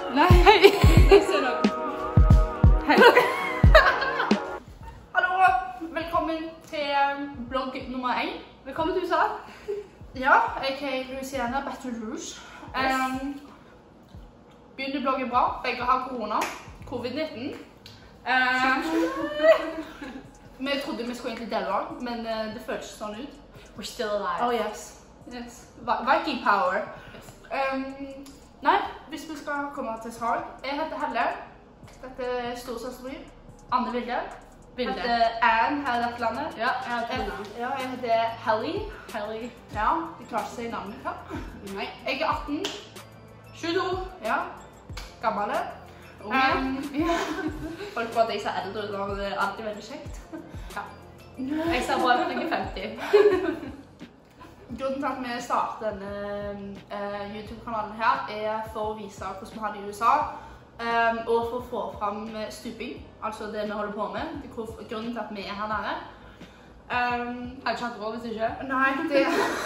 Nei, jeg ser noe. Hei. Hallo, velkommen til blogg nummer 1. Velkommen til USA. Ja, jeg er Louisiana Baton Rouge. Begynner bloggen bra. Begge har korona. Covid-19. Vi trodde vi skulle egentlig dele, men det føles sånn ut. We're still alive. Oh yes. Viking power. Nei, hvis vi skal komme til sak. Jeg heter Helle. Dette er storesøster min. Anne Vilde. Jeg heter Anne her i dette landet. Ja, jeg heter Anne. Ja, jeg heter Helly. Helly. Ja, jeg klarer ikke å si navnet mitt her. Nei. Jeg er 18. 22. Ja. Gammel. Unge. Ja. Folk tror at jeg ser eldre ut, og det er alltid veldig kjekt. Ja. Jeg ser bra ut når jeg er 50. Grunnen til at vi starter denne YouTube-kanalen her er for å vise hvordan vi har det i USA, og for å få fram stuping, altså det vi holder på med. Grunnen til at vi er her nede. Har ikke hatt råd hvis ikke? Nei, det...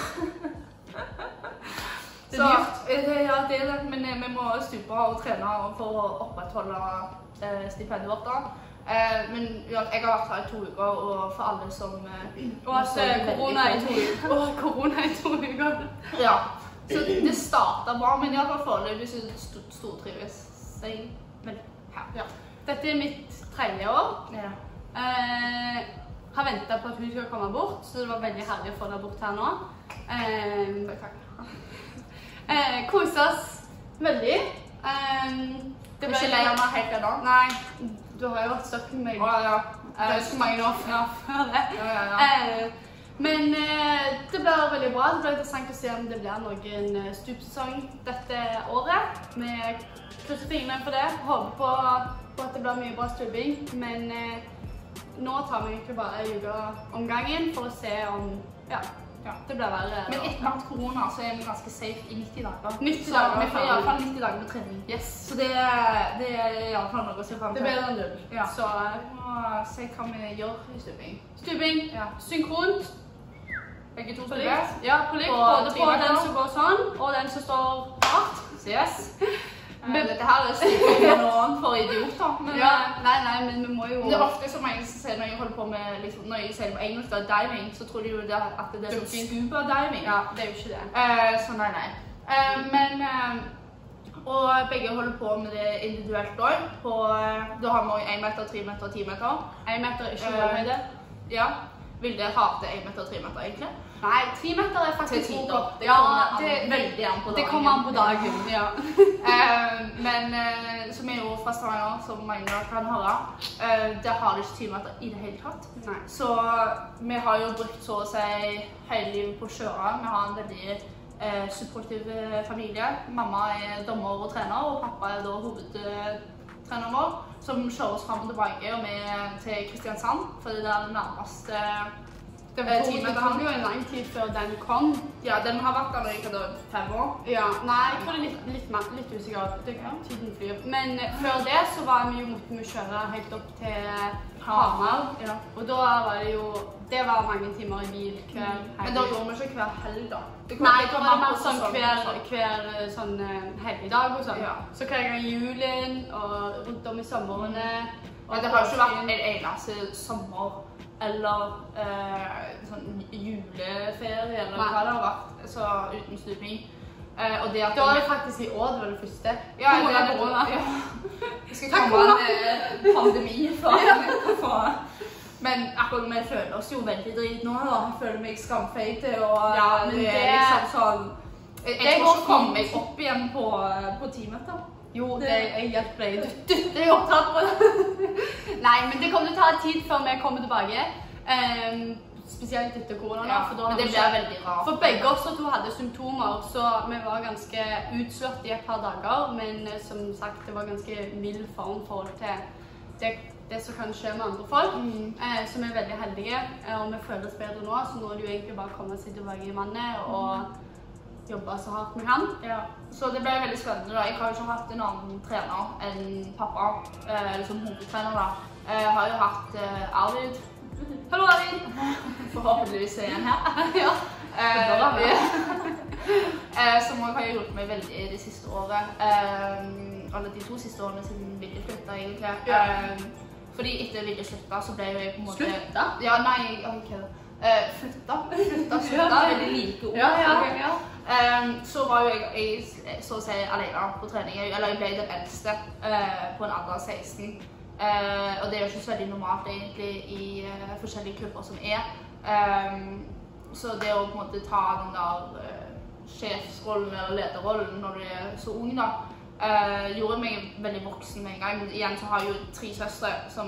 Det er dyrt. Ja, det er det, men vi må stupe og trene for å opprettholde stipendet vårt da. Men ja, jeg har vært her i 2 uker, og for alle som... Og at korona i 2 uker. Og korona i 2 uker. Ja, så det startet bra, men i hvert fall foreløpig så stortrives jeg vel her. Ja. Dette er mitt 3. år. Ja. Har ventet på at hun skal komme bort, så det var veldig herlig å få deg bort her nå. Takk. Kose oss veldig. Det ble ikke lei av meg helt ennå. Nei, du har jo vært støkk med meg. Ja. Det er så mange år før det. Ja. Men det blir veldig bra. Det blir interessant å se om det blir noen stupsesong dette året. Vi krysser fingrene for det. Håper på at det blir mye bra stuping. Men nå tar vi egentlig bare en uke om gangen for å se om det blir verre. Men etter alt korona så er vi ganske safe i 90 dager. 90 dager. Vi får i hvert fall 90 dager med trening. Yes. Så det er i hvert fall noe å se frem til. Det blir bedre enn 0. Ja. Så vi må se hva vi gjør i stuping. stuping, synkront. Begge to På stuper. likt. Ja, på likt. Både på den som går sånn, og den som står hardt. Yes. Dette her er stuping noen for idioter. Men, Nei, men vi må jo... Det er ofte som jeg sier når jeg holder på med, liksom, når jeg sier på engelsk da, diving, så tror de jo at det er sånn scuba diving. Ja, det er jo ikke det. Så nei. Og begge holder på med det individuelt også. Da har vi også 1 meter, 3 meter og 10 meter. 1 meter er ikke målhøyde. Ja. Vil det hate 1 meter og 3 meter egentlig? Nei, 3 meter er faktisk til 10 god. Det kommer veldig an på dagen. Det kommer an på dagen, ja. Men som er jo fra Stavanger, som mange kan høre, der har de ikke 10 meter i det hele tatt. Nei. Så vi har jo brukt så å si hele livet på å kjøre. Vi har en veldig supportiv familie. Mamma er dommer og trener, og pappa er da hovedtreneren vår, som kjører oss frem og tilbake, og vi er til Kristiansand, for det er det nærmeste. Det kom jo en lang tid før den kom. Ja, den har vært der i 5 år. Ja, nei, jeg tror det er litt usikkert. Tiden flyr. Men før det så måtte vi kjøre helt opp til Hamar. Ja. Og da var det jo, det var mange timer i bil hver helg. Men da gjorde vi ikke hver helg da. Nei, det var mer sånn hver sånn helgedag og sånn. Ja. Så hver gang i julen og rundt om i sommerene. Men det har ikke vært en eneste sommer eller sånn juleferie eller hva det har vært, så uten stuping. Og det at... Da var det faktisk i år, det var det første. Ja, det er korona. Det skal komme en pandemi for... Men akkurat vi føler oss jo veldig drit nå da. Jeg føler meg skamfeite, og det er liksom sånn... Jeg tror ikke komme meg opp igjen på 10 meter. Jo, jeg hjelper deg. Det er jo opptatt på det. Nei, men det kommer til å ta tid før vi kommer tilbake. Spesielt etter korona. Ja, men det blir veldig rart. For begge oss to hadde symptomer, så vi var ganske utslått i et par dager. Men som sagt, det var ganske mild form i forhold til det som kan skje med andre folk. Så vi er veldig heldige, og vi føler oss bedre nå. Så nå er det jo egentlig bare å komme seg tilbake i mannet og jobbe så hardt vi kan. Ja. Så det ble veldig spennende da. Jeg har jo ikke hatt en annen trener enn pappa, som hovedtrener da. Jeg har jo hatt Arvid. Hallo Arvid! Forhåpentligvis igjen her. Ja. Som også har hjulpet meg veldig det siste året. eller de 2 siste årene siden Vilje flyttet egentlig. Fordi etter Vilje sluttet, så ble jo jeg på en måte... Sluttet? Ja, nei, ok. Sluttet, veldig like ord. Så var jo jeg så å si alene på trening, eller jeg ble den eldste på en alder av 16. Og det er jo ikke så veldig normalt egentlig i forskjellige klubber som så det å på en måte ta den der sjefsrollen eller lederrollen når du er så ung da, gjorde meg veldig voksen med en gang. Men igjen så har jeg jo 3 søstre som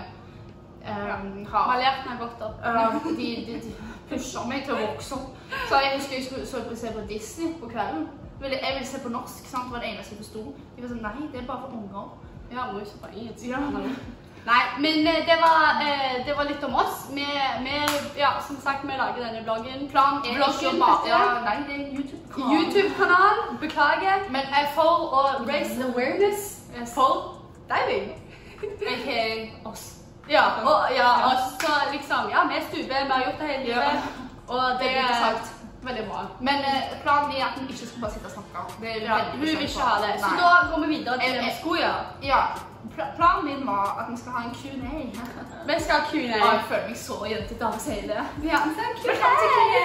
har lært meg godt opp. De pusher meg til å vokse opp. Så jeg husker jeg skulle se på Disney på kvelden. Jeg ville se på norsk, sant? Det var det eneste jeg forstod. Jeg var sånn, nei, det er bare for unger. Ja, må jo se på engelsk. Ja. Nei, men det var litt om oss. Ja, som sagt, vi lager denne bloggen. Planen er ikke bare... Nei, det er en YouTube-kanal. YouTube-kanal, beklager. Men for å raise awareness for diving. Ikke oss. Ja, og så liksom, ja, vi stuper, vi har gjort det hele livet. Og det er veldig bra. Men planen er at vi ikke skal bare sitte og snakke. Hun vil ikke ha det. Så da går vi videre til det vi skulle gjøre. Ja. Planen min var at vi skal ha en Q&A. Vi skal ha Q&A. Jeg føler meg så jentete av å si det. Ja, vi skal ha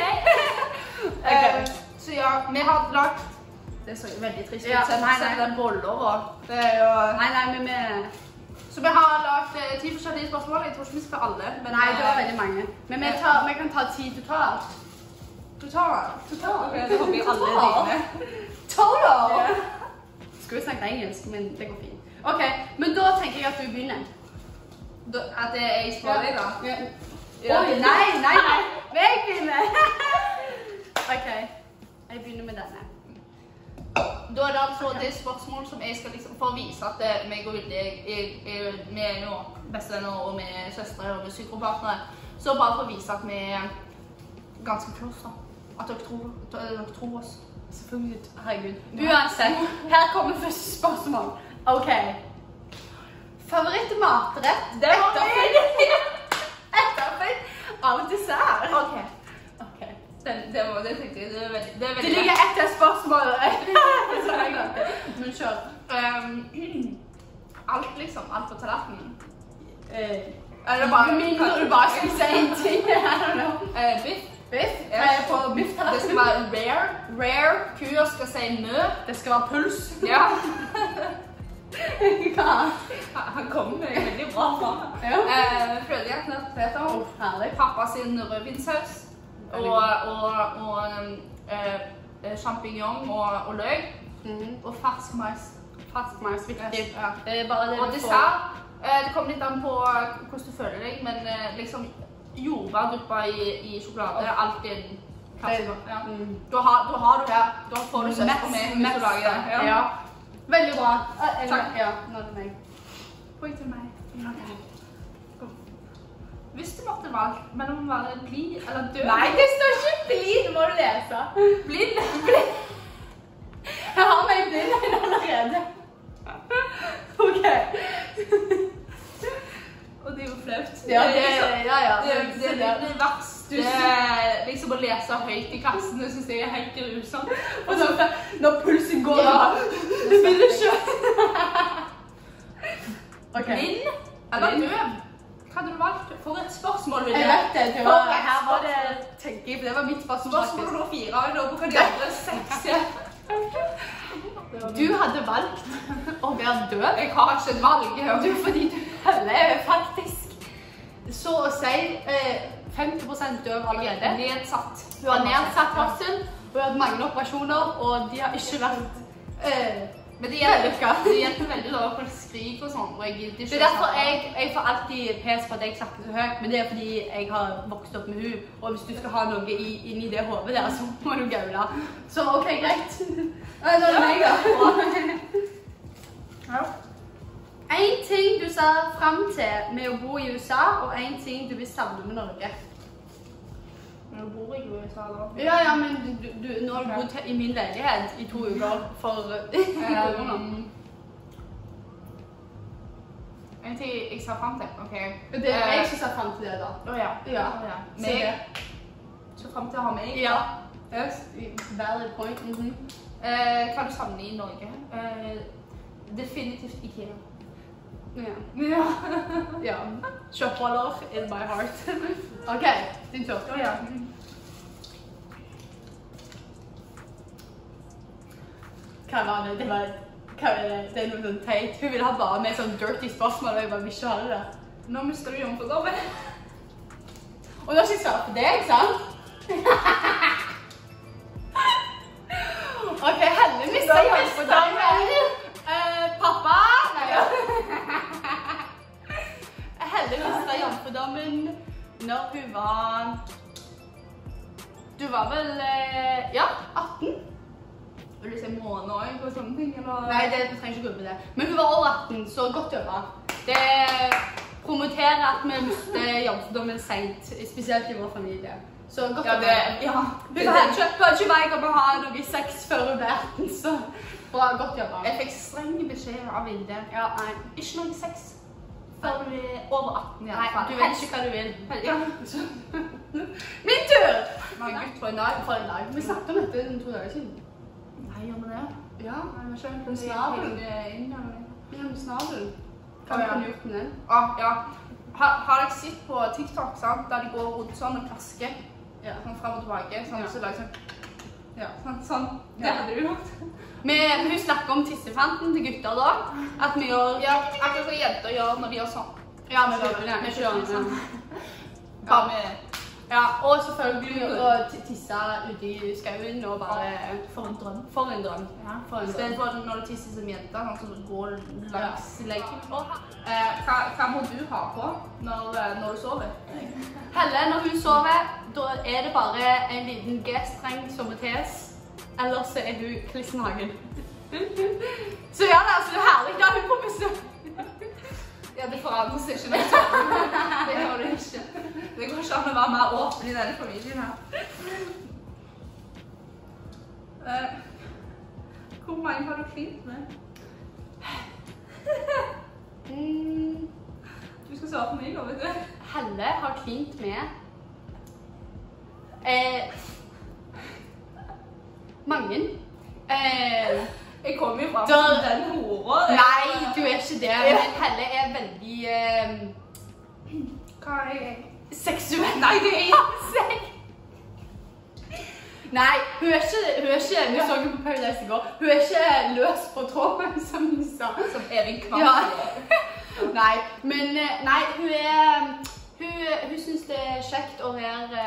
Q&A. Så ja, vi har lagt... Det så veldig trist ut. Se den boller og... Det er jo... Nei, men vi... Så vi har lagt 10 forskjellige spørsmål. Jeg tror ikke vi skal alle. Nei, det var veldig mange. Men vi kan ta 10 totalt. Total? Ok, da håper jeg alle dine. Total? Skulle vi snakket engelsk, men det går fint. Ok, men da tenker jeg at du begynner. At det er jeg spør deg da? Oi, nei. Jeg begynner. Ok, jeg begynner med denne. Da er det altså det spørsmål som jeg skal liksom, for å vise at meg og Vilje, vi er jo bestevenner og vi er søstre og vi er psykopartnere. Så bare for å vise at vi er ganske close da. At dere tror oss. Selvfølgelig, herregud. Uansett, her kommer første spørsmål. Ok. Favorittmatrett? Det var meg! Etterfølgt av dessert. Ok. Det tenkte jeg, det er veldig... Det ligger etter spørsmålet. Men kjør. Alt liksom, alt på tallerkenen. Eller bare mindre du bare skal si en ting. I don't know. Biff. Biff? På bifftallerkenen. Det skal være rare. Kua skal si mø. Det skal være puls. Ja. Hva? Han kom med veldig bra fra. Fløtejakner, poteter. Pappa sin rødvinsaus. Og champignon og løk. Og fersk mais. Fersk mais, viktig. Det er bare det og dessert. Det kommer litt an på hvordan du føler deg, men liksom jordbærduppa i sjokolade er alltid en klassiker. Da har du det. Da får du søtt på meg hvis du lager det. Ja. Veldig bra. Takk. Ja, nå er det meg. Poeng til meg. Hvis du måtte valgt mellom å være blid eller død... Nei, det står ikke blid, må du lese. Blind? Jeg har meg blind allerede. Ok. Og det er jo flaut. Ja. Det er det verste liksom å lese høyt i klassen. Det synes jeg er helt grusomt. Og så når pulsen går da, vil du ikke. Blind eller død? Hva hadde du valgt? For et spørsmål vil jeg. Jeg vet det, her var det, tenker jeg, for det var mitt spørsmål faktisk. Spørsmål nummer 4, og nå på de andre 6. Du hadde valgt å være død. Jeg har ikke et valg. Fordi du er faktisk så å si 50% død allerede. Nedsatt. Du har nedsatt hørsel, du har hatt mange operasjoner, og de har ikke vært men det hjelper veldig da for skrik og sånn, og jeg gidder ikke. Det er derfor jeg får alltid pes for at jeg snakker så høyt, men det er fordi jeg har vokst opp med hun, og hvis du skal ha noe inni det hodet der, så må du gaule. Så ok, greit. Nå er det meg da. En ting du ser frem til med å bo i USA, og en ting du vil savne med Norge. Men du bor i USA da? Ja, men nå har du bodd i min leilighet i 2 uker for korona. En ting jeg ser frem til, ok. Det er jeg som ser frem til det da. Ja. Meg? Så frem til å ha meg? Ja. Valid point. Hva du savner i Norge? Definitivt IKEA. Ja. Ja. Kjøttboller in my heart. Ok, din tur. Ja. Hva var det? Hva er det? Det er noe sånn teit. Hun ville ha bare med sånn dirty spørsmål, og jeg bare vil ikke ha det der. Nå mister du jomfrudommen. Og nå har jeg ikke svart på det, ikke sant? Ok, Helle mistet jomfrudommen. Pappa? Nei, ja. Helle mistet jomfrudommen når hun var... Du var vel, ja, 18. Vil du si måneder og sånne ting, eller? Nei, vi trenger ikke gå på det. Men hun var over 18, så godt jobbet. Det promoterer at vi mister jomfrudommen sent, spesielt i vår familie. Så godt jobbet. Ja. Hun hadde ikke meg om å ha noe sex før hun ble 18, så bra, godt jobbet. Jeg fikk streng beskjed av Vilde. Ja, nei. Ikke noe sex før du er over 18 i alle fall. Nei, du vet ikke hva du vil. Ja. Min tur! Nei, gutt for en dag. For en dag. Vi snakket om dette 2 dager siden. Nei, gjør vi det? Ja. Nei, vi har ikke Den snabelen. Ja, med snabelen. Hva har du gjort med den? Ja. Har dere sett på TikTok, sant? Der de går rundt sånn og plasker? Ja. Sånn frem og tilbake, sånn, Ja. så lager sånn. Ja. Sånn. Det Ja. hadde du gjort. Hun snakker om tissefanten til gutter da. At vi gjør... Ja, akkurat som jenter gjør når de gjør sånn. Ja, vi gjør det. Vi gjør det. sånn. Ja. Bare med... Ja, og selvfølgelig å tisse ute i skauen og bare... For en drøm. For en drøm. Ja. For en I drøm. stedet for når du tisser som jente, sånn som du går langs leggen. Hva må du ha på når du sover? Helle, når hun sover, da er det bare en liten G-streng som må tes. Ellers så er hun klissnagen. Så ja, det er herlig da hun på besøk. Ja, det forandrer seg ikke når du sover. Det gjør det ikke. Det går ikke an å være mer åpen i denne familien her. Hvor mange har du klint med? Du skal svare på meg nå, vet du. Helle har klint med mange. Jeg kommer jo fra den hora. Nei, du er ikke det, men Helle er veldig Hva er jeg? seksuell. Nei, det er ikke. Nei, hun er ikke, vi så jo på Paradise i går, hun er ikke løs på tråden, som hun sa. Som Evin Kvam. Ja. Nei, men nei, hun synes det er kjekt å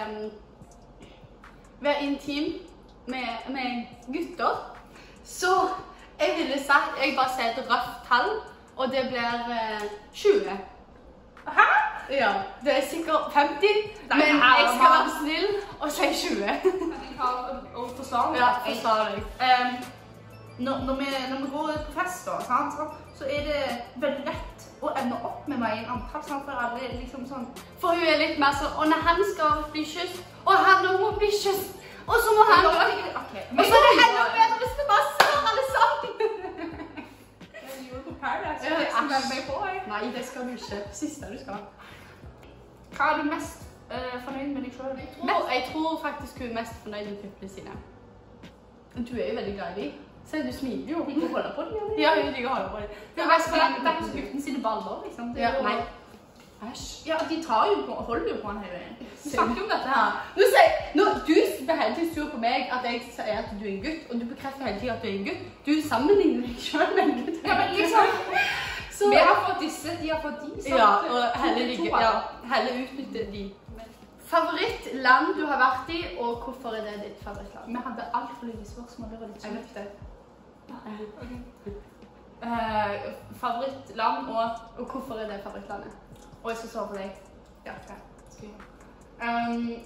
være intim med gutter. Så jeg ville sagt, jeg bare sier et røft tall, og det blir 20. Hæ? Ja, det er sikkert 50, men jeg skal være snill og si 20. Jeg har å forsvare. Ja, forsvare deg. Når vi går på fest, da, sant, så er det veldig lett å ende opp med meg i en antall, sant, for alle er liksom sånn. For hun er litt mer sånn, og når han skal bli kysst, og han må bli kysst, og så må han... Okay. Og så er det enda bedre hvis det bare står alle sammen. Jeg gjorde på Paradise, Ja, jeg skal melde meg på, jeg. Nei, det skal du ikke. Siste du skal. Hva er du mest fornøyd med deg selv? Jeg tror faktisk hun er mest fornøyd med puppene sine. Du er jo veldig glad i dem. Se, du smiler jo. Liker å holde på dem, Ja, hun liker å holde på dem. Det er mest fornøyd med gutten sine baller, liksom. Ja, nei. Æsj. Ja, de tar jo på, holder jo på han hele veien. Vi snakker jo om dette her. Du blir hele tiden sur på meg at jeg sier at du er en gutt, og du bekrefter hele tiden at du er en gutt. Du sammenligner deg selv med en gutt. Ja, men liksom... Så, vi har fått disse, de har fått de. Sant? ja, og Helle utnytter de. Favorittland du har vært i, og hvorfor er det ditt favorittland? Vi hadde alt for lite spørsmål, det var litt Jeg kjent. vet det. Favorittland Og hvorfor er det favorittlandet? og jeg skal svare på deg. Ja, okay. Skal jeg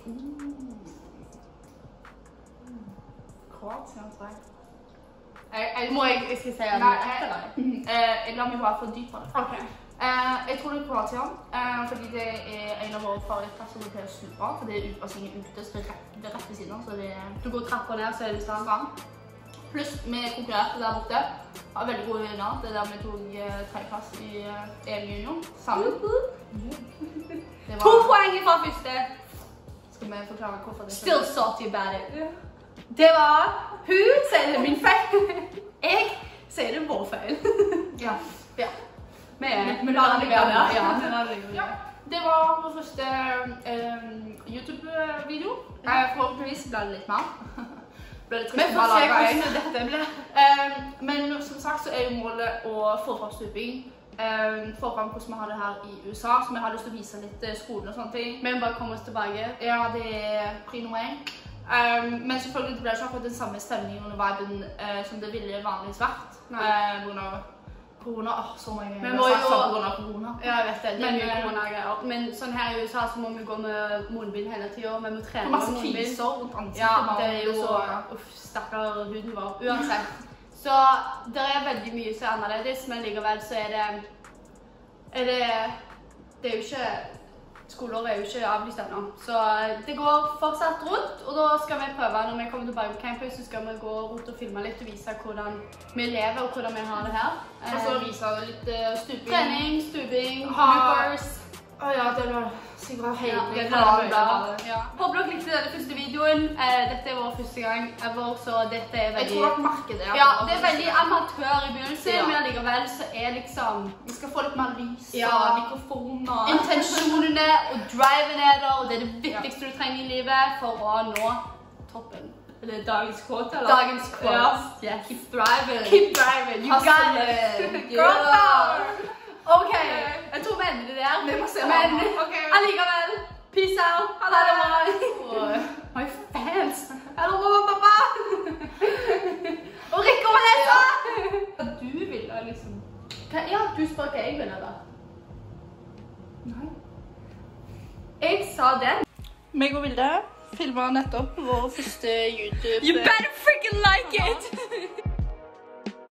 Kroatien, tror jeg. Jeg skal si at Nei, jeg la meg bare fordype det. Ok. Jeg tror det er Kroatien, fordi det er en av våre favorittplasser til å stupe, for det er utvaskingen ute, så det er rett ved siden av, så det er... Du går trapper ned, så er det strand. Pluss, vi konkurrerte der borte, har veldig gode venner, det er der vi tok 3. plass i EM-junior sammen. Det var... 2 poeng fra første. Skal vi forklare hvorfor det er Still salty about it. Det var... Hun sier det er min feil. Jeg sier det er vår feil. Ja. Ja. Vi lar det ligge der. Ja, vi lar det ligge. Ja. Det var vår første YouTube-video. Forhåpentligvis ble det litt mer. Vi får se hvordan dette blir. Men som sagt så er jo målet å få fram stuping. Få fram hvordan vi har det her i USA, så vi har lyst til å vise litt skolen og sånne ting. Vi må bare komme oss tilbake. Ja, det er pri nummer 1. Men selvfølgelig det ble ikke akkurat den samme stemningen og viben som det ville vanligvis vært. Korona, så mange vi må jo... korona. Ja, jeg vet det. Det er mye koronagreier. Men sånn her i USA så må vi gå med munnbind hele tiden. Vi må trene med munnbind. Masse kviser rundt ansiktet. Ja, det er jo så... stakkar huden vår. Uansett. Så det er veldig mye som er annerledes, men likevel så er det jo ikke... Skoler er jo ikke avlyst ennå, så det går fortsatt rundt, og da skal vi prøve, når vi kommer tilbake på campus, så skal vi gå rundt og filme litt og vise hvordan vi lever og hvordan vi har det her. Og så vise litt stuping. Trening, stuping, bloopers. Ja, det var sikkert hele kanalen. Håper dere likte denne første videoen. Dette er vår første gang ever, så dette er veldig... Jeg tror dere merker det. Ja, det er veldig amatør i begynnelsen, men likevel så er liksom... Vi skal få litt mer lys og mikrofoner. Intensjonene og driven er der, og det er det viktigste du trenger i livet for å nå toppen. Det er dagens quote, eller? Dagens quote, yes. Keep driving. Keep driving, you got it. Girl power. Ok, jeg tror vi ender det der. Vi må se men allikevel, peace out. Ha det bra. My fans. Hallo, mamma, pappa. Og Rikke og Vanessa. Du ville liksom... Ja, du spør hva jeg ville da. Nei. Jeg sa det. Meg og Vilde filmet nettopp vår første YouTube... You better freaking like it!